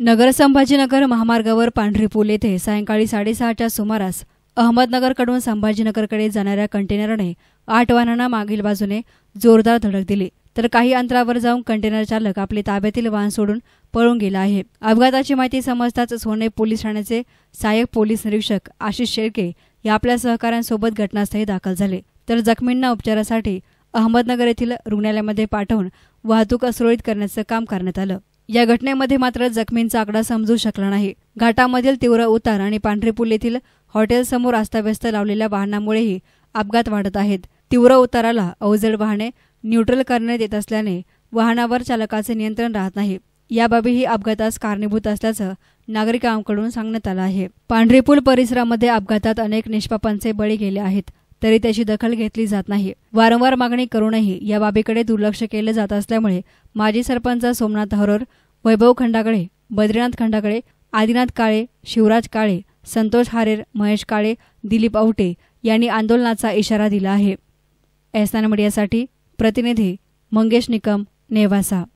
नगर संभाजीनगर महामार्गावर पांढरी पूल येथे सायंकाळी 6:30च्या सुमारास अहमदनगरकडून संभाजीनगरकडे जाणाऱ्या कंटेनरने 8 वाहनांना मागील बाजूने जोरदार धडक दिली, तर काही अंतरावर जाऊन कंटेनर चालक आपले ताब्यातील वाहन सोडून पळून गेला आहे। अपघाताची माहिती समजताच सोने पोलीस ठाण्याचे सहाय्यक पोलीस निरीक्षक आशिष शेळके या आपल्या सहकाऱ्यांसोबत घटनास्थळी दाखल झाले, तर जखमींना उपचारासाठी अहमदनगर येथील रुग्णालयामध्ये पाठवून वाहतूक सुरळीत करण्याचं काम करण्यात आलं। या घटनेमध्ये मात्र जखमींचा आकडा समजू शकला नाही। घाटामधील तीव्र उतार आणि पांढरी पूल येथील हॉटेलसमोर अस्ताव्यस्त लावलेल्या वाहनांमुळेही अपघात वाढत आहेत। तीव्र उताराला अवजड वाहने न्यूट्रल करण्यात येत असल्याने वाहनावर चालकाचे नियंत्रण राहत नाही। याबाबतही अपघातास कारणीभूत असल्याचं नागरिकांकडून सांगण्यात आलं आहे। पांढरी पूल परिसरामध्ये अपघातात अनेक निष्पापांचे बळी गेले आहेत, तरी त्याची दखल घेतली जात नाही। वारंवार मागणी करूनही या बाबीकडे दुर्लक्ष केले जात असल्यामुळे माजी सरपंच सोमनाथ हरोर, वैभव खंडागळे, बद्रीनाथ खंडागळे, आदिनाथ काळे, शिवराज काळे, संतोष हारेर, महेश काळे, दिलीप आवटे यांनी आंदोलनाचा इशारा दिला आहे। एसनान मीडियासाठी प्रतिनिधी मंगेश निकम, नेवासा।